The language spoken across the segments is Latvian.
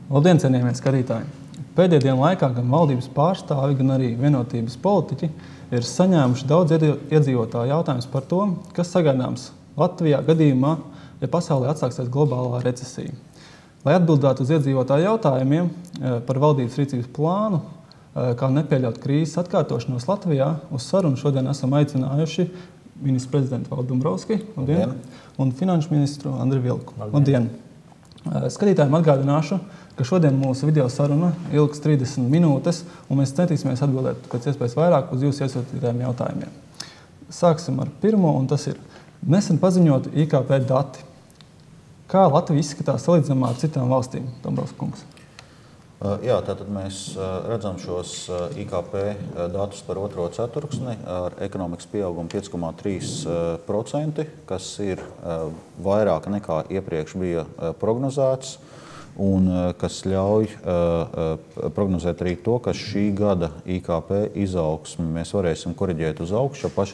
Labdien, cienījamie skatītāji! Pēdējo dienu laikā gan valdības pārstāvi, gan arī vienotības politiķi ir saņēmuši daudz iedzīvotāju jautājumus par to, kas sagaidāms Latvijā gadījumā, ja pasaulē atsāksies globālā recesija. Lai atbildētu uz iedzīvotāju jautājumiem par valdības rīcības plānu, kā nepieļaut krīzes atkārtošanos Latvijā, uz sarunu šodien esam aicinājuši ministru prezidentu Valdu Dombrovski, labdien, un finanšu ministru Andriu Vilku. Labdien! Skatītājiem atgādināšu, ka šodien mūsu video saruna ilgs 30 minūtes, un mēs centīsimies atbildēt pēc iespējas vairāk uz jūsu iesūtītajiem jautājumiem. Sāksim ar pirmo, un tas ir nesen paziņoti IKP dati. Kā Latvija izskatās salīdzinājumā ar citām valstīm, Dombrovskis kungs? Jā, tātad mēs redzam šos IKP datus par otro ceturksni ar ekonomikas pieaugumu 5,3%, kas ir vairāk nekā iepriekš bija prognozēts, un kas ļauj prognozēt arī to, ka šī gada IKP izaugsmi mēs varēsim koriģēt uz augšu, jo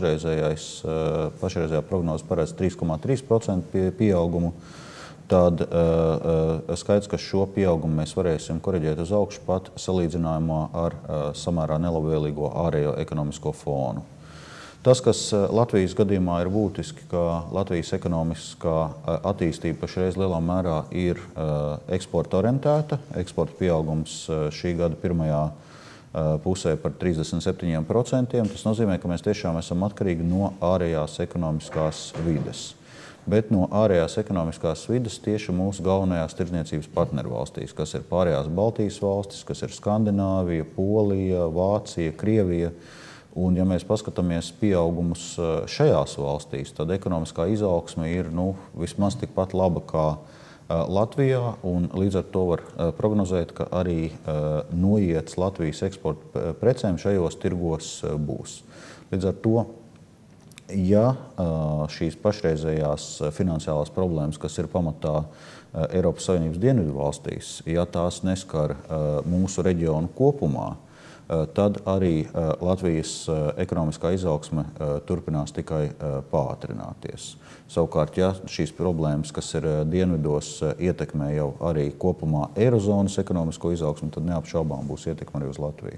pašreizējā prognoze paredz 3,3% pieaugumu. Tad skaidrs, ka šo pieaugumu mēs varēsim koriģēt uz augšu pat salīdzinājumā ar samērā nelabvēlīgo ārējo ekonomisko fonu. Tas, kas Latvijas gadījumā ir būtiski, ka Latvijas ekonomiskā attīstība pašreiz lielā mērā ir eksporta orientēta. Eksporta pieaugums šī gada pirmajā pusē par 37%. Tas nozīmē, ka mēs tiešām esam atkarīgi no ārējās ekonomiskās vides. Bet no ārējās ekonomiskās vides tieši mūsu galvenajās tirdzniecības partnervalstīs, kas ir pārējās Baltijas valstis, kas ir Skandināvija, Polija, Vācija, Krievija. Un, ja mēs paskatāmies pieaugumus šajās valstīs, tad ekonomiskā izaugsme ir vismaz tikpat laba kā Latvijā, un līdz ar to var prognozēt, ka arī noiets Latvijas eksporta precēm šajos tirgos būs. Līdz ar to, ja šīs pašreizējās finansiālās problēmas, kas ir pamatā Eiropas Savienības dienvidu valstīs, ja tās neskar mūsu reģionu kopumā, tad arī Latvijas ekonomiskā izaugsme turpinās tikai pātrināties. Savukārt, ja šīs problēmas, kas ir dienvidos, ietekmē jau arī kopumā Eirozonas ekonomisko izaugsmi, tad neapšaubām būs ietekme arī uz Latviju.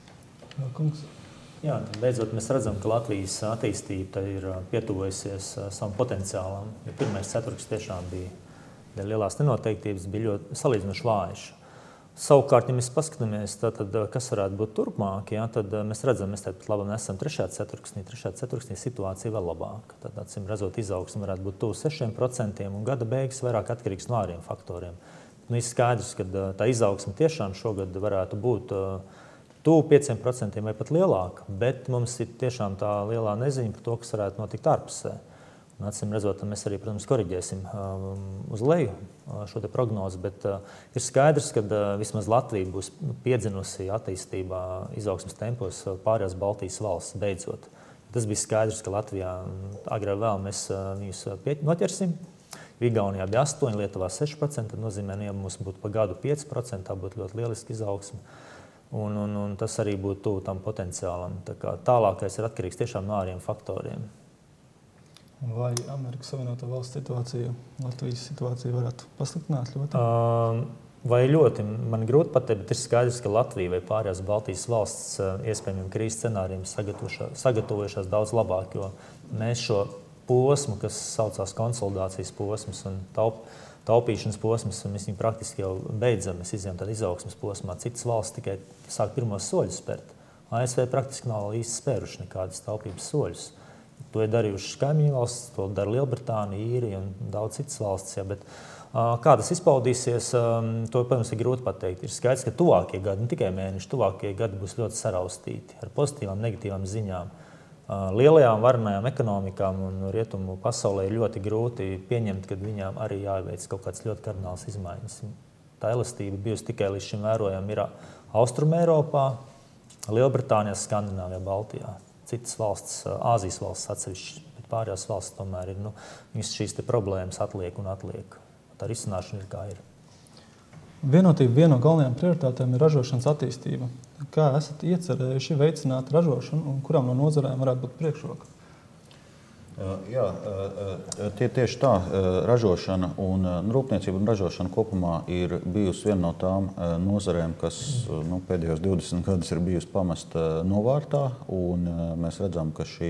Kungs. Jā, beidzot mēs redzam, ka Latvijas attīstība ir pietuvojusies savam potenciālam. Ja pirmais ceturksnis tiešām bija lielās nenoteiktības, bija ļoti salīdzinoši vājš. Savukārt, ja mēs paskatāmies, tad kas varētu būt turpmāk, tad mēs redzam, mēs tāpat labi esam trešajā ceturksnī situācija vēl labāka. Tad, acīm redzot, izaugsme varētu būt tuvu 6%, un gada beigas vairāk atkarīgs no ārējiem faktoriem. Ir skaidrs, ka tā izaugsme tiešām šogad varētu būt tuvu 5% vai pat lielāka, bet mums ir tiešām tā lielā neziņa par to, kas varētu notikt ārpusē. Un, acīm redzot, mēs arī, protams, koriģēsim uz leju šo te prognozi, bet ir skaidrs, ka vismaz Latvija būs piedzinusi attīstībā izaugsmes tempos pārējās Baltijas valsts beidzot. Tas bija skaidrs, ka Latvijā agrāk vēl mēs viņus noķersim. Igaunijā bija 8%, Lietuvā 6%, tad nozīmē, ja mums būtu pa gadu 5%, tā būtu ļoti lieliski izaugsme. Un tas arī būtu tuvu tam potenciālam. Tālākais ir atkarīgs tiešām no ārējiem faktoriem. Vai Amerikas Savienotā valsts situācija, Latvijas situācija varētu pasliktināt ļoti? Vai ļoti? Man grūti pateikt, bet ir skaidrs, ka Latvija vai pārējās Baltijas valsts iespējamiem krīzes scenārijiem sagatavojušās daudz labāk, jo mēs šo posmu, kas saucās konsolidācijas posms un taupīšanas posms, mēs viņu praktiski jau beidzam, mēs izjām tādu izaugsmes posmā. Citas valsts tikai sāk pirmos soļus spērt. ASV praktiski nav īsti spēruši nekādas taupības soļus. To ir darījušas kaimiņu valsts, to dara Lielbritānija, Īrija un daudz citas valstis. Ja, bet kā tas izpaudīsies, to, protams, ir grūti pateikt. Ir skaidrs, ka tuvākie gadi, ne tikai mēneši, tuvākie gadi būs ļoti saraustīti ar pozitīvām, negatīvām ziņām. Lielajām varenajām ekonomikām un rietumu pasaulē ir ļoti grūti pieņemt, ka viņām arī jāveic kaut kāds ļoti kardināls izmaiņas. Tā elastība bijusi tikai līdz šim vērojama ir Austruma Eiropā, Lielbritānijā, Skandināvijā, Baltijā. Citas valsts, Āzijas valsts atsevišķi, bet pārējās valsts tomēr ir, viņas šīs te problēmas atliek un atliek. Tā risināšana ir kā ir. Vienotība viena no galvenajām prioritātēm ir ražošanas attīstība. Kā esat iecerējuši veicināt ražošanu un kurām no nozarēm varētu būt priekšroka? Jā, tieši tā. Ražošana un rūpniecība un ražošana kopumā ir bijusi viena no tām nozarēm, kas pēdējos 20 gadus ir bijusi pamesta novārtā. Un mēs redzam, ka šī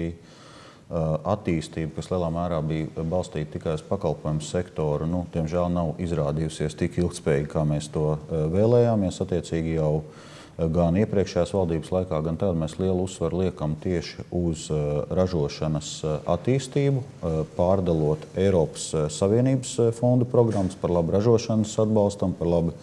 attīstība, kas lielā mērā bija balstīta tikai uz pakalpojumu sektoru, diemžēl nav izrādījusies tik ilgspējīgi, kā mēs to vēlējāmies. Attiecīgi jau gan iepriekšējās valdības laikā, gan tad mēs lielu uzsvaru liekam tieši uz ražošanas attīstību, pārdalot Eiropas Savienības fondu programmas par labu ražošanas atbalstam, par labu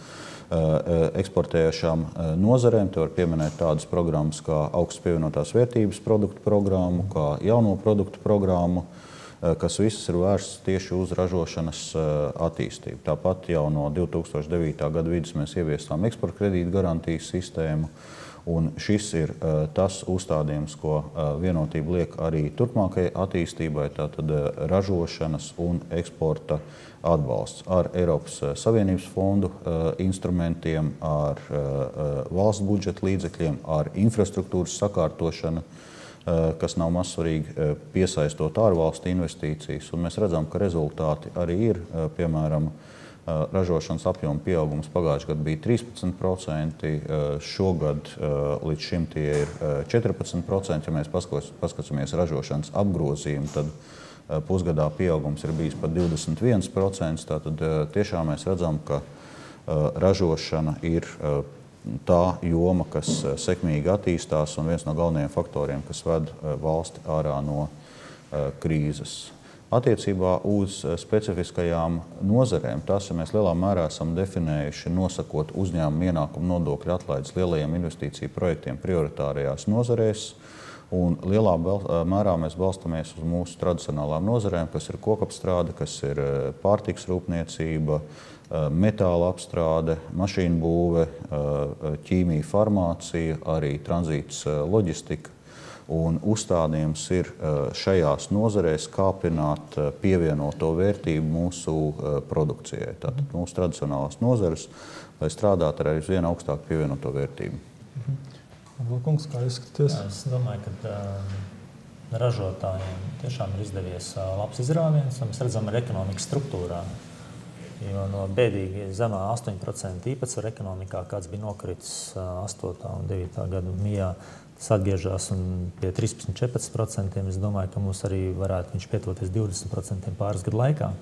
eksportējošām nozarēm. Te var pieminēt tādas programmas kā augstas pievienotās vērtības produktu programmu, kā jauno produktu programmu, kas visas ir vērstas tieši uz ražošanas attīstību. Tāpat jau no 2009. gada vidus mēs ieviestām eksporta kredītu garantijas sistēmu, un šis ir tas uzstādījums, ko Vienotība liek arī turpmākajai attīstībai, tātad ražošanas un eksporta atbalsts ar Eiropas Savienības fondu instrumentiem, ar valsts budžeta līdzekļiem, ar infrastruktūras sakārtošanu, kas nav mazsvarīgi, piesaistot ārvalstu investīcijas. Un mēs redzam, ka rezultāti arī ir, piemēram, ražošanas apjoma pieaugums pagājušajā gadā bija 13%, šogad līdz šim tie ir 14%. Ja mēs paskatāmies ražošanas apgrozījumu, tad pusgadā pieaugums ir bijis pat 21%. Tātad tiešām mēs redzam, ka ražošana ir tā joma, kas sekmīgi attīstās un viens no galvenajiem faktoriem, kas ved valsti ārā no krīzes. Attiecībā uz specifiskajām nozarēm, tās mēs lielā mērā esam definējuši, nosakot uzņēmumu ienākumu nodokļu atlaides lielajiem investīciju projektiem prioritārajās nozarēs. Un lielā mērā mēs balstamies uz mūsu tradicionālām nozarēm, kas ir kokapstrāde, kas ir pārtikas rūpniecība, metāla apstrāde, mašīnu būve, ķīmija, farmācija, arī tranzīts loģistika. Un uzstādījums ir šajās nozarēs kāpināt pievienoto vērtību mūsu produkcijai. Tātad mūsu tradicionālās nozares, lai strādātu ar aizvien augstāku pievienoto vērtību. Kungs, kā jūs skatāties? Es domāju, ka ražotājiem tiešām ir izdevies labs izrāviens, un mēs redzam ar ekonomikas struktūrā. Jo no bēdīgi zemā 8% īpatsvaru ekonomikā, kāds bija nokritis 8. un 9. gadu mijā, tas atgriežas pie 13–14%. Es domāju, ka mums arī varētu viņš pietuvoties 20% pāris gadu laikā.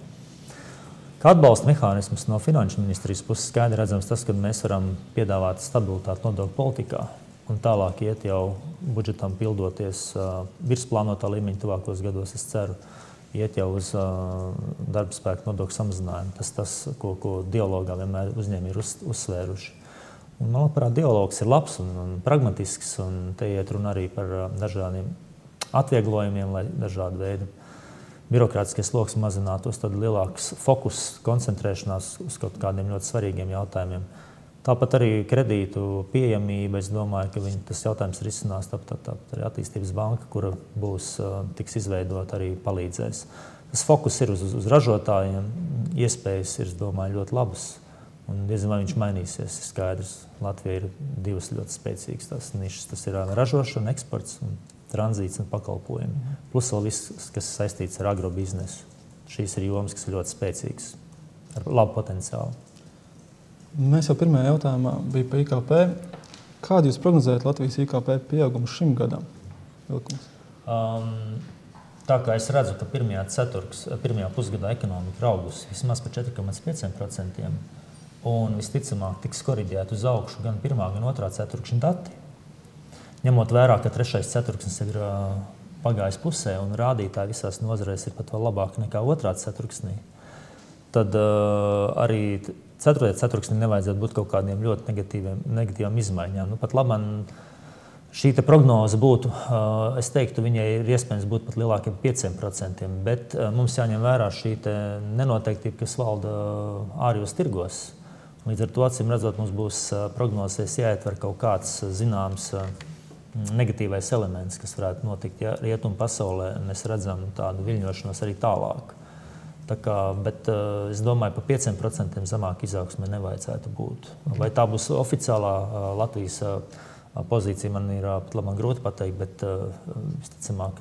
Kā atbalsta mehānisms no Finanšu ministrijas puses skaidri redzams tas, ka mēs varam piedāvāt stabilitāti nodokļu politikā un tālāk iet jau budžetam pildoties virsplānotā līmeņa tuvākos gados, es ceru, iet jau uz darba spēka nodokļu samazinājumu. Tas, ko dialogā vienmēr uzņēmēji ir uzsvēruši. Un, manuprāt, dialogs ir labs un pragmatisks, un te iet runa arī par dažādiem atvieglojumiem, lai dažādu veidu birokrātiskais sloks mazinātos, tad lielāks fokus, koncentrēšanās uz kaut kādiem ļoti svarīgiem jautājumiem. Tāpat arī kredītu pieejamība, es domāju, ka tas jautājums risinās, tāpat arī attīstības banka, kura tiks izveidot, arī palīdzēs. Tas fokus ir uz ražotājiem, iespējas ir, es domāju, ļoti labas, un diezgan vai viņš mainīsies, ir skaidrs. Latvija ir divas ļoti spēcīgas tās nišas, tas ir ražošana, eksports, tranzīts un pakalpojumi. Plus vēl viss, kas saistīts ar agrobiznesu. Šīs ir jomas, kas ir ļoti spēcīgas, ar labu potenciālu. Mēs jau pirmajā jautājumā bija par IKP. Kādu jūs prognozējat Latvijas IKP pieaugumu šim gadam? Tā kā es redzu, ka pirmajā pusgadā ekonomika ir augusi vismaz par 4,5%, un visticamāk tiks koriģēta uz augšu gan pirmā, gan otrā ceturkšņa dati. Ņemot vērā, ka trešais ceturksnis ir pagājis pusē un rādītāji visās nozarēs ir pat vēl labāk nekā otrā ceturksnī, tad arī ceturtajā ceturksnī nevajadzētu būt kaut kādiem ļoti negatīvām izmaiņām. Pat labāk šī prognoze būtu, es teiktu, viņai ir iespējams būt pat lielākiem 5%, bet mums jāņem vērā šī nenoteiktība, kas valda ārējos tirgos. Līdz ar to, acīm redzot, mums būs prognozēs jāietver kaut kāds zināms negatīvais elements, kas varētu notikt, ja rietumu pasaulē mēs redzam tādu viļņošanos arī tālāk. Bet es domāju, pa 5% zemāk izaugsmē nevajadzētu būt. Vai tā būs oficiālā Latvijas pozīcija, man ir pat labāk grūti pateikt, bet visticamāk,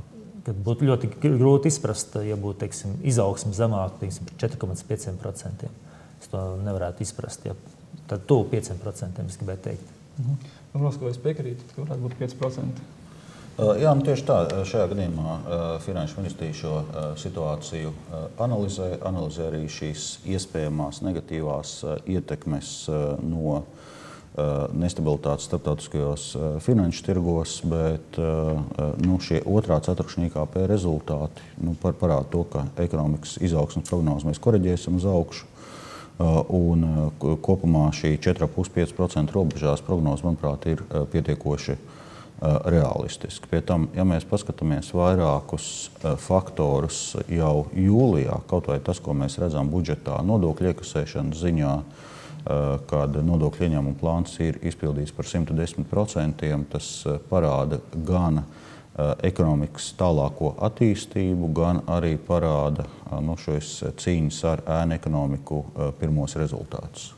kad būtu ļoti grūti izprast, ja būtu, teiksim, izaugsme zemāk, teiksim, 4,5%. Es to nevarētu izprast, ja tad tuvu 5%, es gribēju teikt. Protams, ka es piekrītu, ka varētu būt 5%. Jā, tieši tā. Šajā gadījumā Finanšu ministrija šo situāciju analizē arī šīs iespējamās negatīvās ietekmes no nestabilitātes starptautiskajos finanšu tirgos, bet šie otrā ceturkšņa IKP rezultāti parāda to, ka ekonomikas izaugsmes prognozes mēs koriģēsim uz augšu. Un kopumā šī 4,5% robežās prognoze, manuprāt, ir pietiekoši realistiski. Pie tam, ja mēs paskatāmies vairākus faktorus jau jūlijā, kaut vai tas, ko mēs redzam budžetā nodokļu iekasēšanas ziņā, kad nodokļu ieņēmuma plāns ir izpildīts par 110%, tas parāda gan ekonomikas tālāko attīstību, gan arī parāda šos cīņas ar ēnu ekonomiku pirmos rezultātus.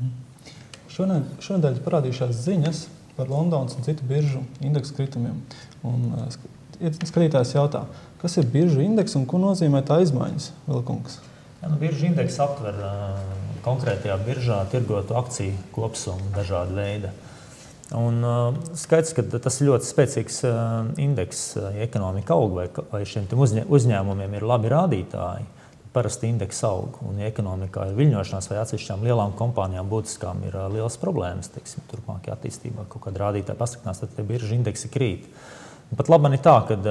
Šonedēļ parādījušās ziņas par Londonas un citu biržu indeksu kritumiem. Un skatītājs jautā, kas ir biržu indeks un ko nozīmē tā izmaiņas, Vilkungs? Biržu indeks aptver konkrētajā biržā tirgotu akciju kopsumu dažāda veida. Un skaidrs, ka tas ir ļoti spēcīgs indeks, ja ekonomika aug vai šiem uzņēmumiem ir labi rādītāji, parasti indeks aug. Un ja ekonomikā ir viļņošanās vai atsevišķām lielām kompānijām būtiskām ir lielas problēmas, teiksim, turpmākajā attīstībā kaut kāda rādītāja pasliktinās, tad tie biržu indeksi krīt. Un pat labi ir tā, ka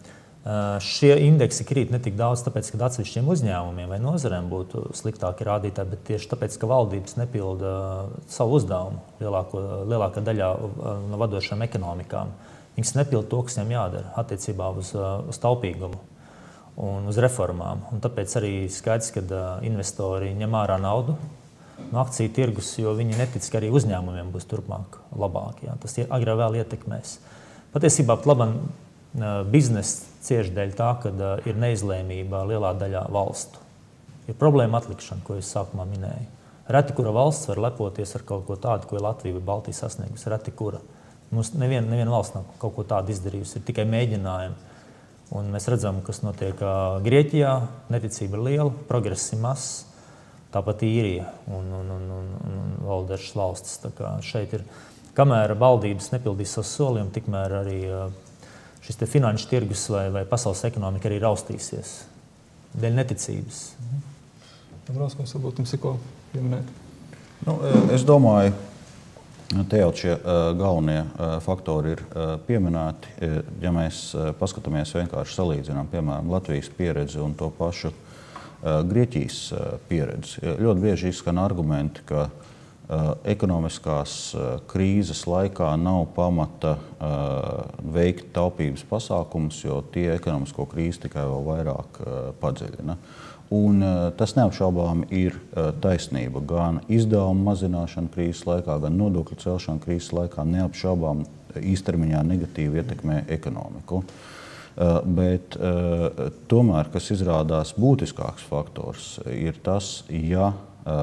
šie indeksi krīt ne tik daudz, tāpēc, ka atsevišķiem uzņēmumiem vai nozarēm būtu sliktāki rādītāji, bet tieši tāpēc, ka valdības nepilda savu uzdevumu lielākā daļā no vadošām ekonomikām. Viņas nepilda to, kas viņiem jādara attiecībā uz taupīgumu un uz reformām. Un tāpēc arī skaidrs, ka investori ņem ārā naudu no akciju tirgus, jo viņi netic, ka arī uzņēmumiem būs turpmāk labāk. Jā. Tas agrāk vēl ietekmēs. Patiesībā pat labam biznesa cieši dēļ tā, ka ir neizlēmība lielā daļā valstu. Ir problēma atlikšana, ko es sākumā minēju. Reti kura valsts var lepoties ar kaut ko tādu, ko Latvija vai Baltija sasniegusi. Reti kura. Mums neviena valsts nav kaut ko tādu izdarījusi. Ir tikai mēģinājumi. Un mēs redzam, kas notiek Grieķijā. Neticība ir liela, progress ir mazs. Tāpat Īrija un vēl dažas valstis. Tā kā šeit ir, kamēr valdības nepildīs savus solījumus, tikmēr arī šis te finanšu tirgus vai pasaules ekonomika arī raustīsies dēļ neticības. Brauskums, varbūt jums ir ko pieminēt? Es domāju, te jau šie galvenie faktori ir pieminēti. Ja mēs paskatāmies vienkārši salīdzinām, piemēram, Latvijas pieredzi un to pašu Grieķijas pieredzi, ļoti bieži izskan argumenti, ka ekonomiskās krīzes laikā nav pamata veikt taupības pasākumus, jo tie ekonomisko krīzi tikai vēl vairāk padziļina. Un tas neapšaubām ir taisnība. Gan izdevuma mazināšana krīzes laikā, gan nodokļu celšana krīzes laikā neapšaubām īstermiņā negatīvi ietekmē ekonomiku. Bet tomēr, kas izrādās būtiskāks faktors, ir tas, ja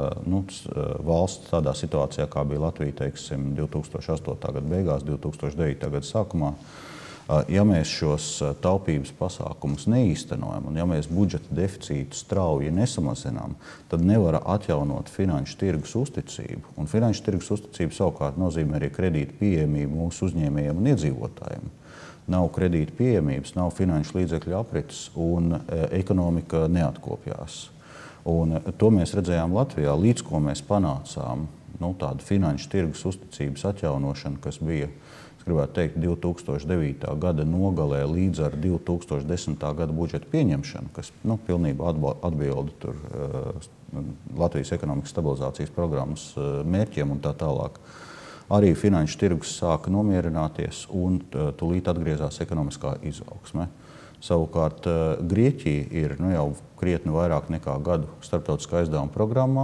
valsts tādā situācijā, kā bija Latvija, teiksim, 2008. gada beigās, 2009. gada sākumā, ja mēs šos taupības pasākumus neīstenojam un ja mēs budžeta deficītu strauji nesamazinām, tad nevar atjaunot finanšu tirgus uzticību. Un finanšu tirgus uzticība savukārt nozīmē arī kredītu pieejamību mūsu uzņēmējiem un iedzīvotājiem. Nav kredītu pieejamības, nav finanšu līdzekļu aprites un ekonomika neatkopjās. Un to mēs redzējām Latvijā, līdz ko mēs panācām tādu finanšu tirgus uzticības atjaunošanu, kas bija, es gribētu teikt, 2009. gada nogalē līdz ar 2010. gada budžeta pieņemšanu, kas pilnībā atbilda Latvijas ekonomikas stabilizācijas programmas mērķiem un tā tālāk. Arī finanšu tirgus sāka nomierināties un tūlīt atgriezās ekonomiskā izaugsme. Savukārt Grieķija ir jau krietni vairāk nekā gadu starptautiskā aizdevuma programmā,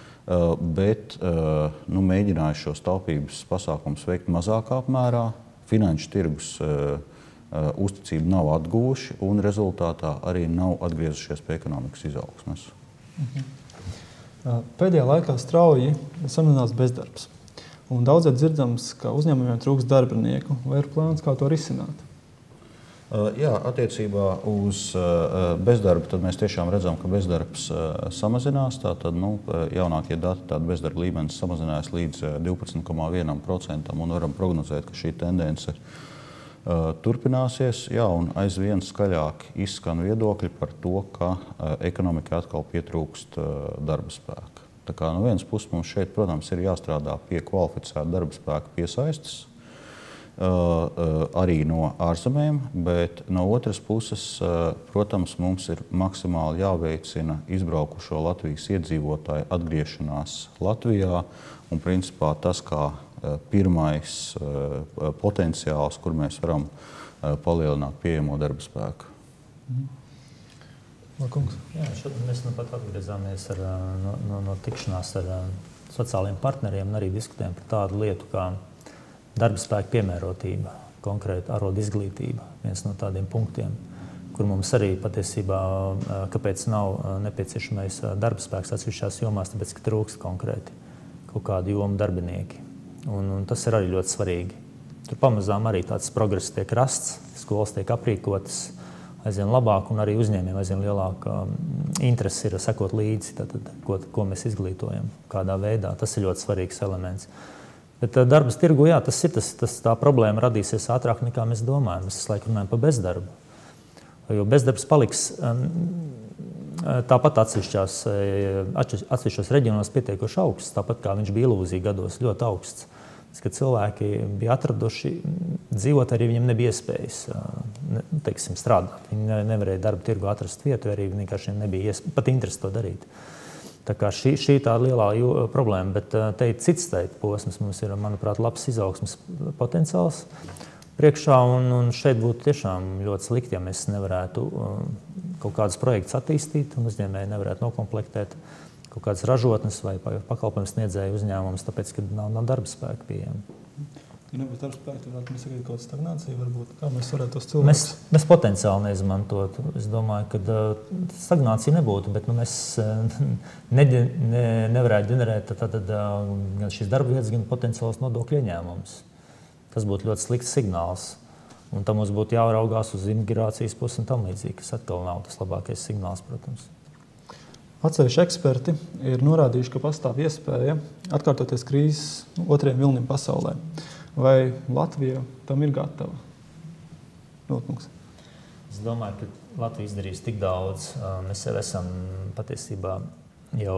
bet mēģināja šos taupības pasākumus veikt mazākā apmērā. Finanšu tirgus uzticību nav atguvuši un rezultātā arī nav atgriezušies pie ekonomikas izaugsmes. Pēdējā laikā strauji samazinās bezdarbs. Un daudziem dzirdams, ka uzņēmumiem trūkst darbinieku. Vai ir plāns, kā to risināt? Jā, attiecībā uz bezdarbu tad mēs tiešām redzam, ka bezdarbs samazinās. Tātad, jaunākie dati, tāda bezdarba līmenis samazinājās līdz 12,1% un varam prognozēt, ka šī tendence turpināsies. Jā, un aizvien skaļāk izskan viedokļi par to, ka ekonomikai atkal pietrūkst darba spēka. Tā kā no vienas puses mums šeit, protams, ir jāstrādā pie kvalificēta darba spēka piesaistes, arī no ārzemēm, bet no otras puses, protams, mums ir maksimāli jāveicina izbraukušo Latvijas iedzīvotāju atgriešanās Latvijā un principā tas, kā pirmais potenciāls, kur mēs varam palielināt pieejamo darba spēku. Jā, šodien mēs pat atgriezāmies no tikšanās ar sociālajiem partneriem un arī diskutējam par tādu lietu kā darba spēka piemērotība, konkrēti arodu izglītība, viens no tādiem punktiem, kur mums arī patiesībā, kāpēc nav nepieciešamais darba spēks atsevišķās jomās, tāpēc, ka trūkst konkrēti kaut kādu jomu darbinieki. Un tas ir arī ļoti svarīgi. Tur pamazām arī tāds progress tiek rasts, skolas tiek aprīkotas aizvien labāk un arī uzņēmējiem aizvien lielāka interese ir sekot līdzi, tātad, ko mēs izglītojam, kādā veidā. Tas ir ļoti svarīgs elements. Bet darbas tirgu, jā, tā problēma radīsies ātrāk nekā mēs domājam. Mēs visu laiku runājam par bezdarbu. Jo bezdarbs paliks tāpat atsevišķos reģionos pietiekoši augsts, tāpat kā viņš bija ilūzija gados, ļoti augsts. Kad cilvēki bija atraduši dzīvot, arī viņiem nebija iespējas strādāt. Viņi nevarēja darba tirgu atrast vietu, arī vienkārši nebija pat interesi to darīt. Tā kā šī tā lielā problēma, bet te ir cits posms. Mums ir, manuprāt, labs izaugsmes potenciāls priekšā, un šeit būtu tiešām ļoti slikti, ja mēs nevarētu kaut kādus projektus attīstīt un uzņēmēji nevarētu nokomplektēt kaut kādas ražotnes vai pakalpojumu sniedzēju uzņēmumus, tāpēc, ka nav darba spēka pieejama. Ja nebūtu darba spēka, tad varētu mēs sagaidīt kaut kādu stagnāciju, varbūt, kā mēs varētu tos cilvēkus? Mēs potenciāli neizmantotu. Es domāju, ka stagnācija nebūtu, bet mēs nevarētu ģenerēt gan šīs darba vietas, gan potenciāls nodokļu ieņēmumus. Tas būtu ļoti slikts signāls. Un tam mums būtu jāraugās uz imigrācijas pusi un tam līdzīgi, kas atkal nav tas labākais signāls, protams. Atsevišķi eksperti ir norādījuši, ka pastāv iespēja atkārtoties krīzes otrajam vilnim pasaulē. Vai Latvija tam ir gatava? Es domāju, ka Latvija izdarīs tik daudz. Mēs jau esam patiesībā jau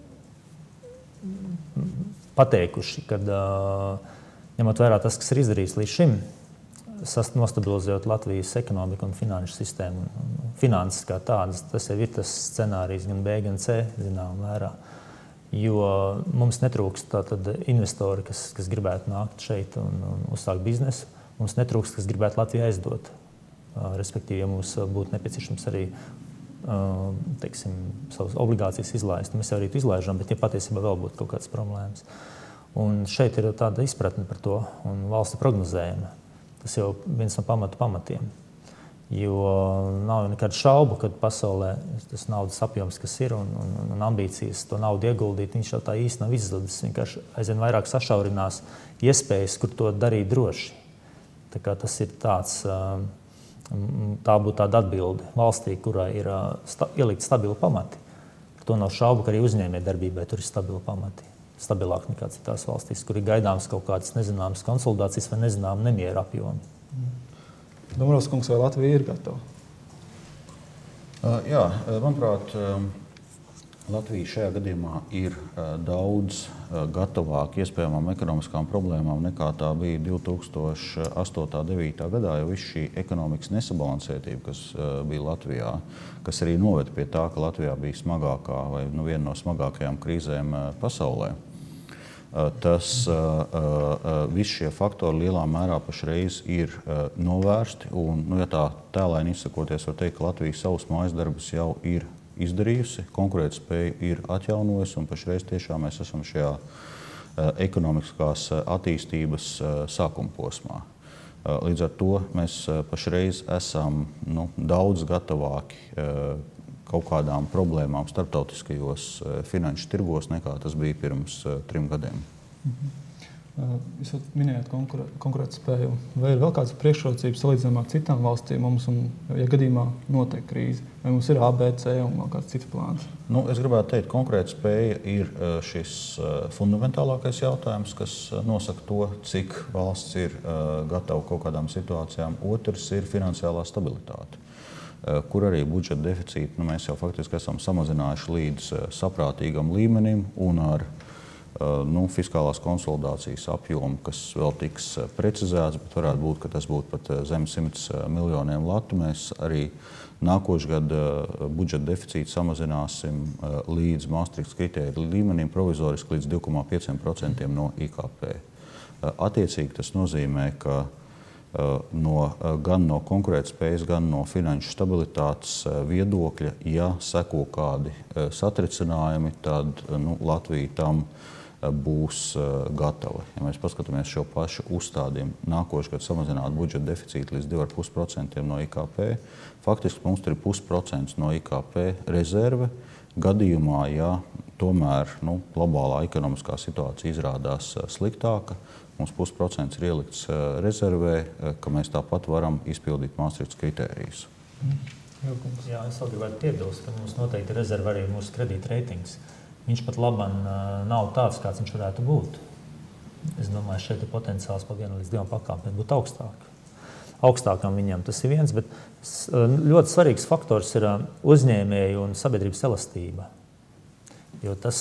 pateikuši, ka ņemot vērā tas, kas ir izdarīts līdz šim, nostabilizējot Latvijas ekonomiku un finanšu sistēmu, finanses kā tādas, tas jau ir tas scenārijs gan B, gan C, zinām mērā. Jo mums netrūkst tātad investori, kas gribētu nākt šeit un uzsākt biznesu. Mums netrūkst, kas gribētu Latviju aizdot. Respektīvi, ja mums būtu nepieciešams arī savas obligācijas izlaist. Mēs jau arī izlaižam, bet ja patiesībā vēl būtu kaut kādas problēmas. Un šeit ir tāda izpratne par to un valsts prognozējuma. Tas jau viens no pamatiem. Jo nav nekādu šaubu, ka pasaulē tas naudas apjoms, kas ir un ambīcijas to naudu ieguldīt, viņš jau tā īsti nav izzudis. Vienkārši aizvien vairāk sašaurinās iespējas, kur to darīt droši. Tā kā tas ir tāds, tā būtu tāda atbilde valstī, kurā ir ielikt stabili pamati. To nav šaubu, ka arī uzņēmējdarbībai tur ir stabili pamati. Stabilāk nekā citās valstīs, kur ir gaidāms kaut kādas nezināmas konsolidācijas vai nezināmas nemiera apjomi. Dombrovskis kungs, vai Latvija ir gatava? Jā, manuprāt, Latvija šajā gadījumā ir daudz gatavāka iespējamām ekonomiskām problēmām nekā tā bija 2008.–2009. gadā, jo viss šī ekonomikas nesabalansētība, kas bija Latvijā, kas arī noveda pie tā, ka Latvijā bija smagākā vai viena no smagākajām krīzēm pasaulē. Visi šie faktori lielā mērā pašreiz ir novērsti. Un, ja tā tēlaini izsakoties, var teikt, ka Latvija savus mājas darbus jau ir izdarījusi, konkurētspēju ir atjaunojusi, un pašreiz tiešām mēs esam šajā ekonomiskās attīstības sākuma posmā. Līdz ar to mēs pašreiz esam daudz gatavāki kaut kādām problēmām starptautiskajos finanšu tirgos, nekā tas bija pirms 3 gadiem. Jūs minējāt konkurētspēju. Vai ir vēl kādas priekšrocības salīdzinājumā ar citām valstīm mums, un, ja gadījumā notiek krīze? Vai mums ir ABC un vēl kāds cits plāns? Es gribētu teikt, ka konkurētspēja ir šis fundamentālākais jautājums, kas nosaka to, cik valsts ir gatava kaut kādām situācijām. Otrs ir finansiālā stabilitāte, kur arī budžeta deficītu mēs jau faktiski esam samazinājuši līdz saprātīgam līmenim un ar fiskālās konsolidācijas apjomu, kas vēl tiks precizēts, bet varētu būt, ka tas būtu pat zem 100 miljoniem latu. Mēs arī nākošu gadu budžeta deficītu samazināsim līdz Maastrichtas kritērija līmenim provizoriski līdz 2,5% no IKP. Attiecīgi tas nozīmē, ka gan no konkurētspējas, gan no finanšu stabilitātes viedokļa, ja seko kādi satricinājumi, tad Latvija tam būs gatava. Ja mēs paskatāmies šo pašu uzstādījumu, nākošu gadu samazināt budžeta deficītu līdz 2,5% no IKP, faktiski mums ir 0,5% no IKP rezerve gadījumā, ja tomēr globālā ekonomiskā situācija izrādās sliktāka, mums 0,5% ir ielikts rezervē, ka mēs tāpat varam izpildīt Maastrichtas kritērijus. Jā, es vēl gribētu piebilst, ka mums noteikti rezerve arī mūsu kredīta reitings. Viņš pat labam nav tāds, kāds viņš varētu būt. Es domāju, šeit ir potenciāls pa 1 līdz 2 pakāpēm būt augstāk. Augstākam viņam tas ir viens, bet ļoti svarīgs faktors ir uzņēmēju un sabiedrības elastība. Jo tas,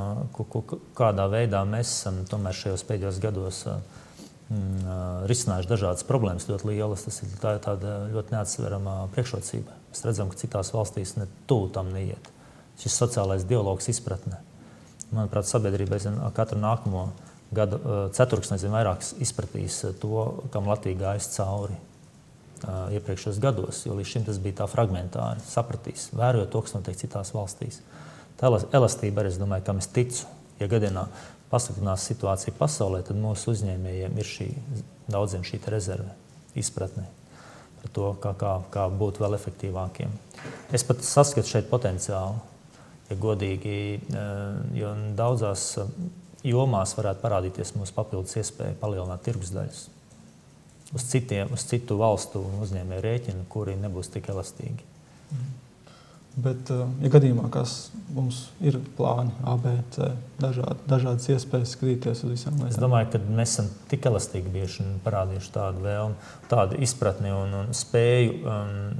kādā veidā mēs esam tomēr šajos pēdējos gados risinājuši dažādas problēmas ļoti lielas, tā ir tāda ļoti neatsverama priekšrocība. Mēs redzam, ka citās valstīs ne tuvu tam neiet. Šis sociālais dialogs izpratne. Manuprāt, sabiedrība katru nākamo gadu ceturksni vairāk izpratīs to, kam Latvija gājis cauri iepriekšējos gados, jo līdz šim tas bija tā fragmentāri, sapratīs, vērojot to, kas notiek citās valstīs. Tā elastība arī, es domāju, kam es ticu. Ja gadienā pasliktinās situācija pasaulē, tad mūsu uzņēmējiem ir daudziem šī rezerve, izpratne par to, kā būt vēl efektīvākiem. Es pat saskatu šeit potenciālu. Ja godīgi, jo daudzās jomās varētu parādīties mūsu papildus iespēja palielināt tirgus daļas uz citu valstu uzņēmēju rēķinu, kuri nebūs tik elastīgi. Bet, ja gadījumā, kas mums ir plāni, A, B, C, dažādas iespējas skatīties uz visām lietām? Es domāju, ka mēs esam tik elastīgi bieži un parādījuši tādu vēlmi, tādu izpratni un spēju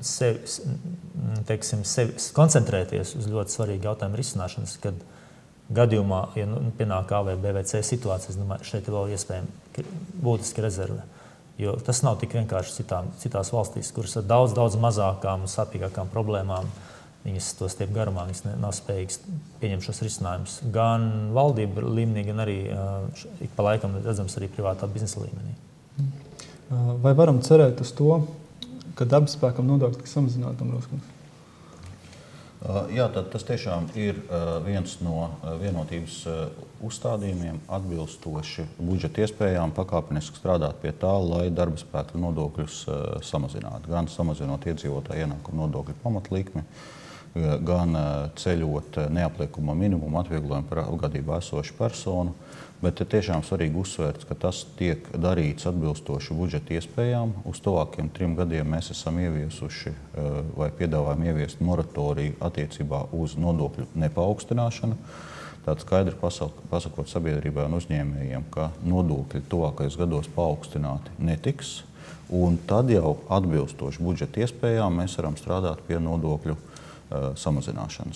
sevi koncentrēties uz ļoti svarīgu jautājumu risināšanas, kad gadījumā, ja pienāk A vai B vai C situācijas, domāju, šeit ir vēl iespējama būtiska rezerve. Jo tas nav tik vienkārši citās valstīs, kuras ar daudz mazākām un sāpīgākām problēmām. Viņas to stiep garumā, viņas nav spējīgas pieņemt šos risinājumus. Gan valdība līmenī, gan arī ik pa laikam redzams arī privātā biznesa līmenī. Vai varam cerēt uz to, ka darbspēkam nodokļi tiks samazināti, Dombrovskis? Jā, tad tas tiešām ir viens no vienotības uzstādījumiem atbilstoši budžeta iespējām pakāpeniski strādāt pie tā, lai darbspēka nodokļus samazinātu. Gan samazinot iedzīvotāju ienākumu nodokļu pamatlikmi, gan ceļot neapliekamo minimumu atvieglojumu par apgadībā esošu personu. Bet tiešām svarīgi uzsvērt, ka tas tiek darīts atbilstoši budžeta iespējām. Uz tuvākiem 3 gadiem mēs esam ieviesuši vai piedāvājam ieviest moratoriju attiecībā uz nodokļu nepaaugstinājšanu. Tātad skaidri pasakot sabiedrībai un uzņēmējiem, ka nodokļi tuvākajos gados paaugstināti netiks. Un tad jau atbilstoši budžeta iespējām mēs varam strādāt pie nodokļu samazināšanas.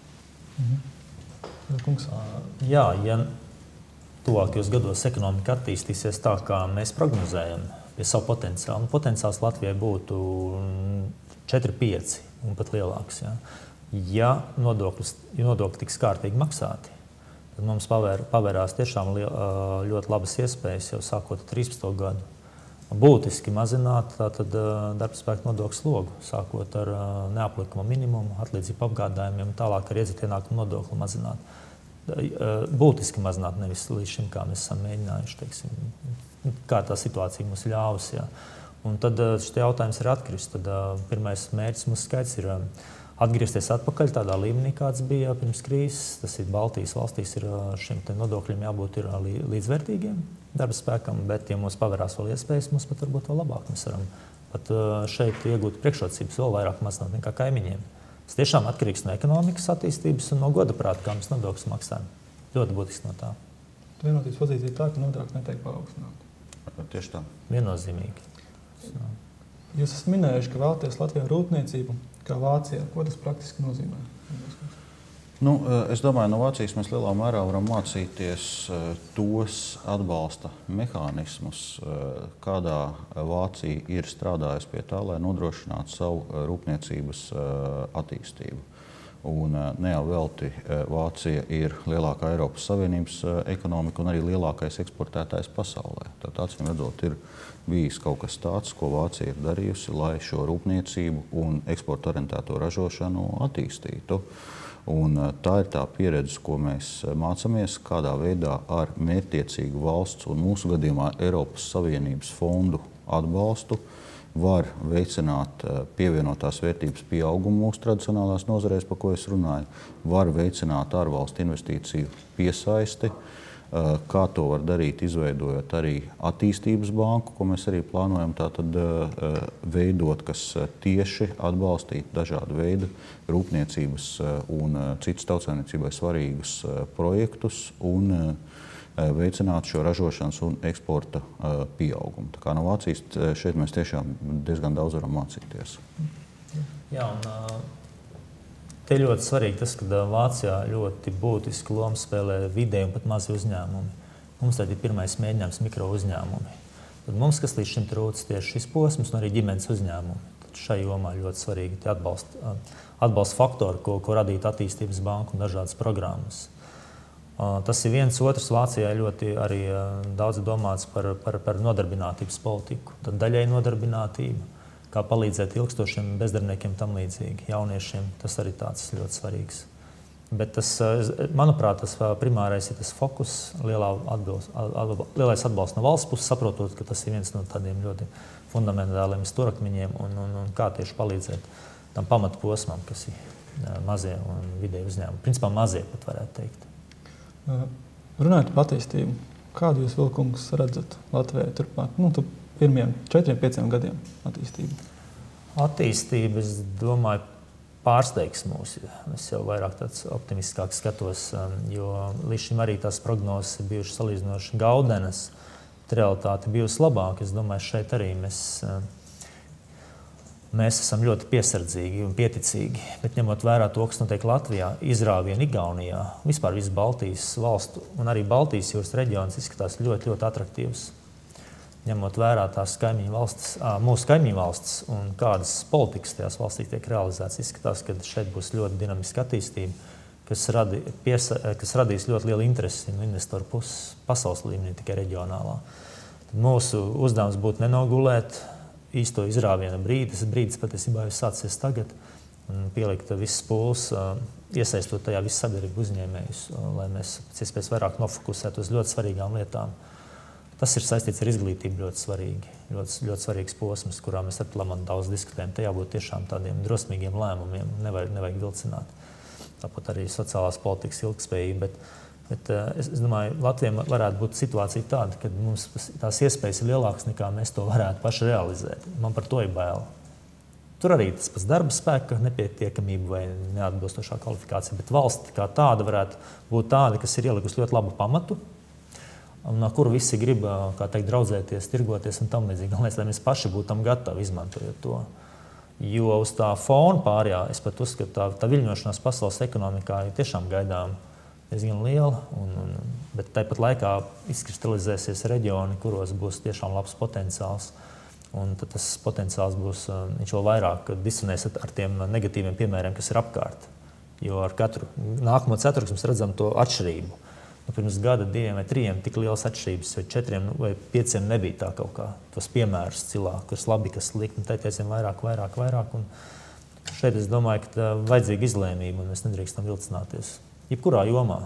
Jā, ja tuvākajos gados ekonomika attīstīsies tā, kā mēs prognozējam pie savu potenciālu. Potenciāls Latvijai būtu 4-5 un pat lielāks. Ja nodokļi tiks kārtīgi maksāti, tad mums pavērās tiešām ļoti labas iespējas jau sākot ar 13. gadu. Būtiski mazināt darbspēka nodokļu slogu, sākot ar neapliekamo minimumu, atlīdzību apgādājumiem, tālāk ar iedzīt ienākumu nodokli mazināt. Būtiski mazināt, nevis līdz šim, kā mēs esam mēģinājuši, kā tā situācija mums ļāvusi. Un tad šis jautājums ir atkrist. Tad pirmais mērķis mums skaidrs ir atgriezties atpakaļ tādā līmenī, kāds bija pirms krīzes. Tas ir Baltijas valstīs, šiem nodokļiem jābūt līdzvērtīgiem darba spēkam, bet, ja mums pavērās vēl iespējas, mums pat varbūt vēl labāk. Mēs varam pat šeit iegūt priekšrocības vēl vairāk mazināt nekā kaimiņiem. Tas tiešām atkarīgs no ekonomikas attīstības un no godaprāta, kā mēs nodokļus maksājam. Ļoti būtiski no tā. Vienotības pozīcija tā, ka nodokļi netiek paaugstināti. Tieši tā. Viennozīmīgi. Jūs esat minējuši, ka vēlaties Latvijā rūpniecību kā Vācijā. Ko tas praktiski nozīmē? Es domāju, no Vācijas mēs lielā mērā varam mācīties tos atbalsta mehānismus, kādā Vācija ir strādājusi pie tā, lai nodrošinātu savu rūpniecības attīstību. Un ne jau velti Vācija ir lielākā Eiropas Savienības ekonomika un arī lielākais eksportētājs pasaulē. Tad acīm redzot, ir bijis kaut kas tāds, ko Vācija ir darījusi, lai šo rūpniecību un eksporta orientēto ražošanu attīstītu. Un tā ir tā pieredze, ko mēs mācāmies, kādā veidā ar mērķtiecīgu valsts un mūsu gadījumā Eiropas Savienības fondu atbalstu var veicināt pievienotās vērtības pieaugumu mūsu tradicionālās nozarēs, par ko es runāju, var veicināt ārvalstu investīciju piesaisti, kā to var darīt, izveidojot arī attīstības banku, ko mēs arī plānojam tātad veidot, kas tieši atbalstīt dažādu veidu rūpniecības un citus tautsaimniecībai svarīgus projektus un veicināt šo ražošanas un eksporta pieaugumu. Tā kā no Vācijas šeit mēs tiešām diezgan daudz varam mācīties. Jā, un te ļoti svarīgi tas, ka Vācijā ļoti būtisku lomu spēlē vidēji un pat mazi uzņēmumi. Mums tad ir pirmais mēģinājums mikro uzņēmumi. Tad mums, kas līdz šim trūcis tieši šis posms, un arī ģimenes uzņēmumi. Tad šai jomā ļoti svarīgi atbalsta faktori, ko radīt attīstības banku un dažādas programmas. Tas ir viens. Otrs, Vācijā ļoti arī daudz domāts par nodarbinātības politiku. Tad daļai nodarbinātība, kā palīdzēt ilgstošiem bezdarbniekiem tam līdzīgi, jauniešiem. Tas arī tāds ļoti svarīgs. Bet tas, manuprāt, tas primārais ir tas fokus, lielais atbalsts no valsts puses, saprotot, ka tas ir viens no tādiem ļoti fundamentāliem stūrakmeņiem un kā tieši palīdzēt tam pamatu posmam, kas ir mazie un vidēji uzņēmumi. Principā mazie pat varētu teikt. Runājot par attīstību, kādu jūs, Vilkungs, redzat Latvijai turpmāk? Pirmiem 4-5 gadiem attīstību. Attīstība, es domāju, pārsteigs mūs. Es jau vairāk tāds optimistiskāk skatos, jo līdz šim arī tās prognozes ir bijušas salīdzinoši gaudenas. Realitāte bijusi labāka. Es domāju, šeit arī mēs esam ļoti piesardzīgi un pieticīgi. Bet ņemot vērā to, kas notiek Latvijā, Izrāvienā, Igaunijā, vispār visu Baltijas valstu un arī Baltijas jūras reģions izskatās ļoti, ļoti atraktīvs. Ņemot vērā tās kaimiņu valstis, mūsu kaimiņu valstis un kādas politikas tajās valstīs tiek realizētas, izskatās, ka šeit būs ļoti dinamiska attīstība, kas radīs ļoti lielu interesi no investoru puses pasaules līmenī, tikai reģionālā. Tad mūsu uzdevums būtu nenogulēt īsto izrāviena brīdi. Tas brīdis patiesībā jau sācies tagad un pielikt visas pūles, iesaistot tajā visu sabiedrību uzņēmējus, lai mēs pēc iespējas vairāk nofokusētu uz ļoti svarīgām lietām. Tas ir saistīts ar izglītību ļoti svarīgi, ļoti svarīgs posms, kurā mēs ar Lamanu daudz diskutējam. Te jābūt tiešām tādiem drosmīgiem lēmumiem, nevajag vilcināt. Tāpat arī sociālās politikas ilgtspējība. Bet es domāju, Latvijai varētu būt situācija tāda, ka mums tās iespējas ir lielākas nekā mēs to varētu paši realizēt. Man par to ir bail. Tur arī tas pats darba spēka nepietiekamība vai neatbilstošā kvalifikācija, bet valsts kā tāda varētu būt tāda, kas ir ielikusi ļoti labu pamatu, no kura visi grib, kā teikt, draudzēties, tirgoties un tam līdzīgi. Galvenais, lai mēs paši būtam gatavi izmantojot to. Jo uz tā fona pārējā, es pat uzskatu, tā viļņošanās pasaules ekonomikā ir tiešām gaidām diezgan liela, bet tāpat laikā izkristalizēsies reģioni, kuros būs tiešām labs potenciāls. Un tad tas potenciāls būs, viņš vēl vairāk disonēs ar tiem negatīviem piemēriem, kas ir apkārt. Jo ar katru nākamo ceturksni mēs redzam to atšķirību. Pirms gada, 2 vai 3 tik lielas atšķirības, vai 4 vai 5 nebija tā kaut kā. Tos piemērus cilā, kas labi, kas slikti, un taitiesim vairāk. Un šeit es domāju, ka vajadzīga izlēmība, un mēs nedrīkstam vilcināties. Jebkurā jomā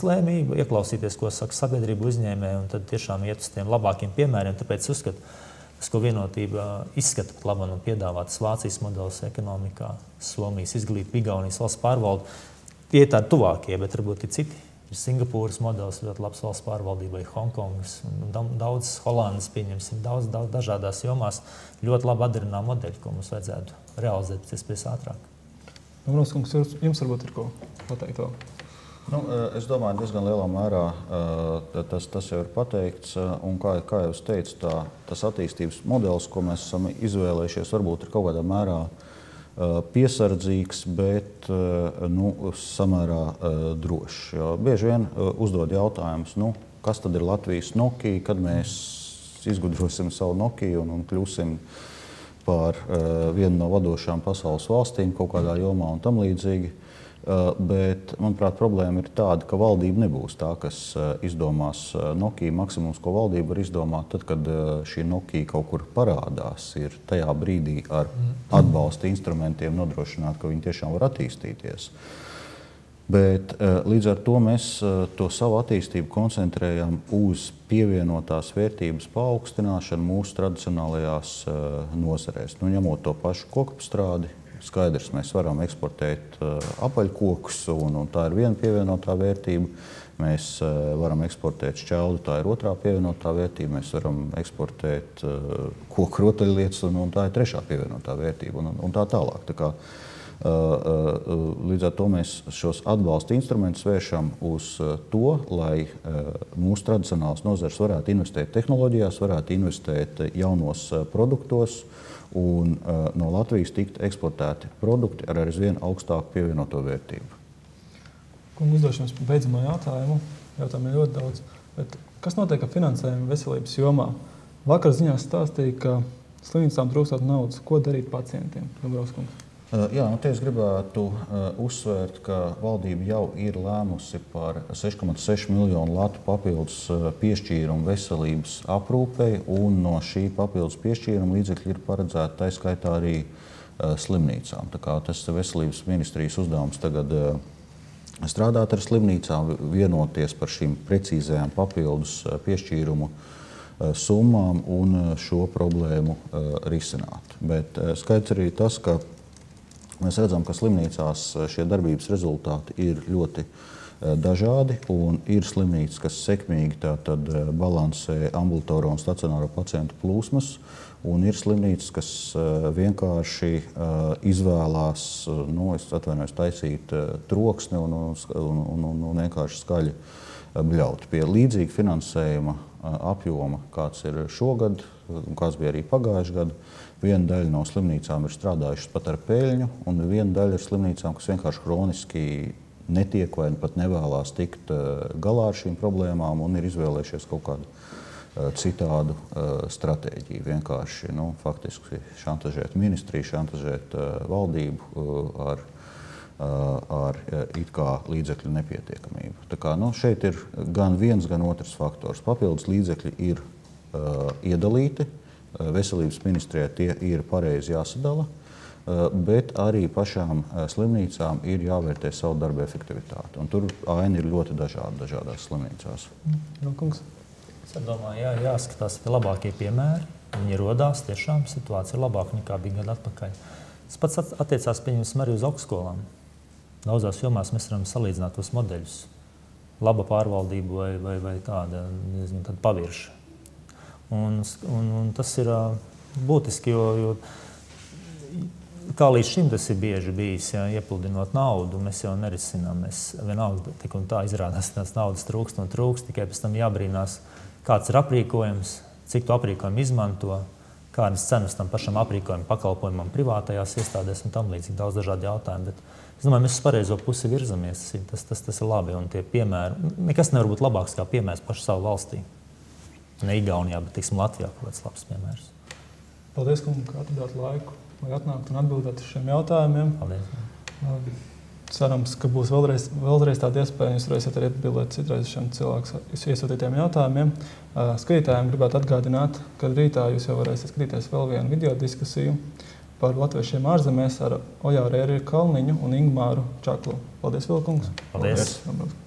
ieklausīties, ko saka sabiedrība uzņēmēji, un tad tiešām iet uz tiem labākiem piemēriem. Tāpēc uzskatu, ko vienotība izskata pat labāk un piedāvātas Vācijas modelis ekonomikā, Somijas izglītība, Igaunijas valsts pārvalde. Tie ir tādi tuvākie, bet varbūt ir citi. Ir Singapūras modelis, ļoti labs valsts pārvaldībai, Hongkongas, daudz Holandas, pieņemsim, daudz dažādās jomās. Ļoti labi atdarinā modeļi, ko mums vajadzētu realizēt pēc iespējas ātrāk. Kungs, jums varbūt ir ko pateikt vēl? Es domāju, diezgan lielā mērā tas jau ir pateikts. Un kā jau es teicu, tas attīstības modelis, ko mēs esam izvēlējušies, varbūt ir kaut kādā mērā piesardzīgs, bet samērā drošs. Bieži vien uzdod jautājumus, kas tad ir Latvijas Nokia, kad mēs izgudrosim savu Nokia un kļūsim par vienu no vadošām pasaules valstīm kaut kādā jomā un tam līdzīgi. Bet, manuprāt, problēma ir tāda, ka valdība nebūs tā, kas izdomās Nokia. Maksimums, ko valdība var izdomāt, tad, kad šī Nokia kaut kur parādās, ir tajā brīdī ar atbalsta instrumentiem nodrošināt, ka viņi tiešām var attīstīties. Bet līdz ar to mēs to savu attīstību koncentrējam uz pievienotās vērtības paaugstināšanu mūsu tradicionālajās nozarēs. Ņemot to pašu kokapstrādi, skaidrs, mēs varam eksportēt apaļkokus, un tā ir viena pievienotā vērtība. Mēs varam eksportēt šķeldu, tā ir otrā pievienotā vērtība. Mēs varam eksportēt koku rotaļlietas, un tā ir trešā pievienotā vērtība, un tā tālāk. Līdz ar to mēs šos atbalsta instrumentus vēršam uz to, lai mūsu tradicionālās nozares varētu investēt tehnoloģijās, varētu investēt jaunos produktos, un no Latvijas tikt eksportēti produkti ar aizvien augstāku pievienoto vērtību. Kungu, uzdošu jums beidzamo jautājumu. Jautājumu ir ļoti daudz. Bet kas notiek ar finansējumu veselības jomā? Vakar ziņās stāstīja, ka slimnīcām trūkstot naudas. Ko darīt pacientiem? Te es gribētu uzsvērt, ka valdība jau ir lēmusi par 6,6 miljonu latu papildus piešķīrumu veselības aprūpei, un no šī papildus piešķīruma līdzekļi ir paredzēti tā skaitā arī slimnīcām. Tas ir veselības ministrijas uzdevums tagad strādāt ar slimnīcām, vienoties par šīm precīzajām papildus piešķīrumu summām un šo problēmu risināt. Bet skaidrs arī tas, ka mēs redzam, ka slimnīcās šie darbības rezultāti ir ļoti dažādi, un ir slimnīcas, kas sekmīgi balansē ambulatorā un stacionāro pacientu plūsmas, un ir slimnīcas, kas vienkārši izvēlās, taisīt troksni un vienkārši skaļi bļaut. Pie līdzīga finansējuma apjoma, kāds ir šogad, un kāds bija arī pagājušajā gadā, viena daļa no slimnīcām ir strādājušas pat ar peļņu, un viena daļa ir slimnīcām, kas vienkārši kroniski netiek vai pat nevēlās tikt galā ar šīm problēmām un ir izvēlējušies kaut kādu citādu stratēģiju. Vienkārši faktiski šantažēt ministriju, šantažēt valdību ar it kā līdzekļu nepietiekamību. Šeit ir gan viens, gan otrs faktors. Papildus līdzekļi ir iedalīti. Veselības ministrijai tie ir pareizi jāsadala, bet arī pašām slimnīcām ir jāvērtē savu darbu efektivitāti. Un tur aina ir ļoti dažādās slimnīcās. Es domāju, jāskatās tie labākie piemēri. Viņi rodās tiešām situācija labāka nekā bija gadu atpakaļ. Tas pats attiecās, pieņemsim, arī uz augstskolām. Daudzās jomās mēs varam salīdzināt tos modeļus. Laba pārvaldība vai tāda pavirša. Un tas ir būtiski, jo kā līdz šim tas ir bieži bijis, iepludinot naudu, mēs jau nerisinām. Mēs vienalga tik un tā izrādās, tās naudas trūkst, tikai pēc tam jābrīnās, kāds ir aprīkojums, cik to aprīkojumu izmanto, kādas cenas tam pašam aprīkojumu pakalpojumam privātajās iestādēs un tam līdzīgi daudz dažādi jautājumi. Bet es domāju, mēs uz pareizo pusi virzamies, tas ir labi, un tie piemēri, nekas nevar būt labāks kā piemērs pašu savu valstī. Ne Igaunijā, bet Latvijā kaut kāds labs piemērs. Paldies, kungi, ka atradāt laiku, lai atnāktu un atbildētu uz šiem jautājumiem. Paldies. Cerams, ka būs vēlreiz tāda iespēja, jūs varēsiet arī atbildēt citreiz šiem cilvēku iesūtītiem jautājumiem. Skatītājiem gribētu atgādināt, ka rītā jūs jau varēsiet skatīties vēl vienu video diskusiju par latviešiem ārzemēs ar Ojāru Ēriku Kalniņu un Ingmāru Čaklu. Paldies, Vilkungs. Paldies.